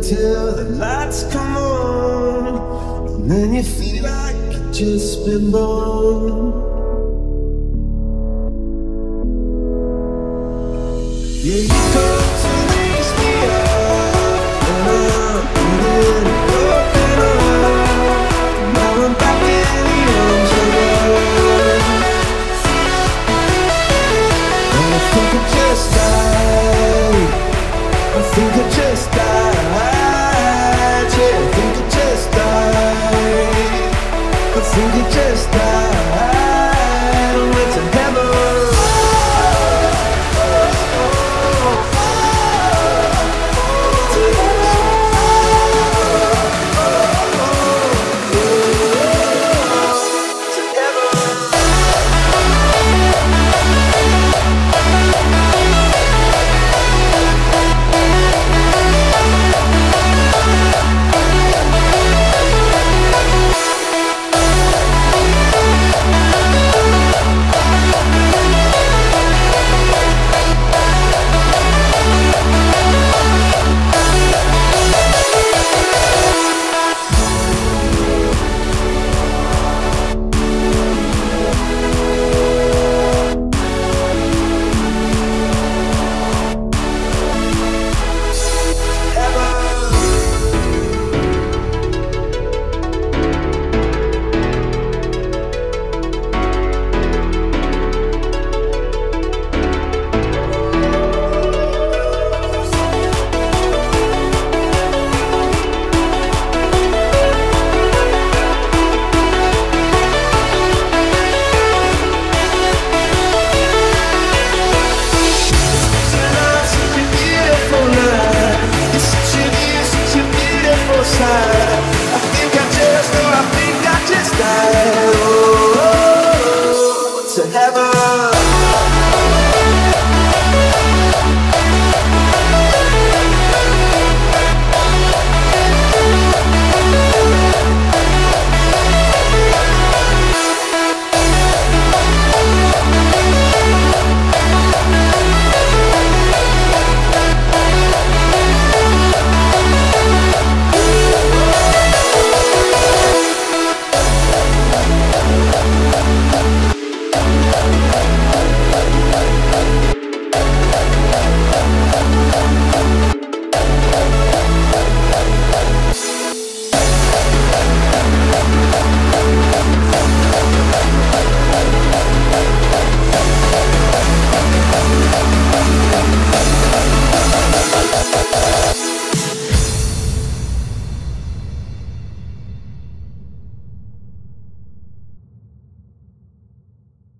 till the lights come on, and then you feel like you've just been born. Yeah, you come to raise me up, and I'm feeling broken heart. Now I'm back in the arms of love, and I think I just died. I think I just died. Yeah, I think I just died. I think I just died.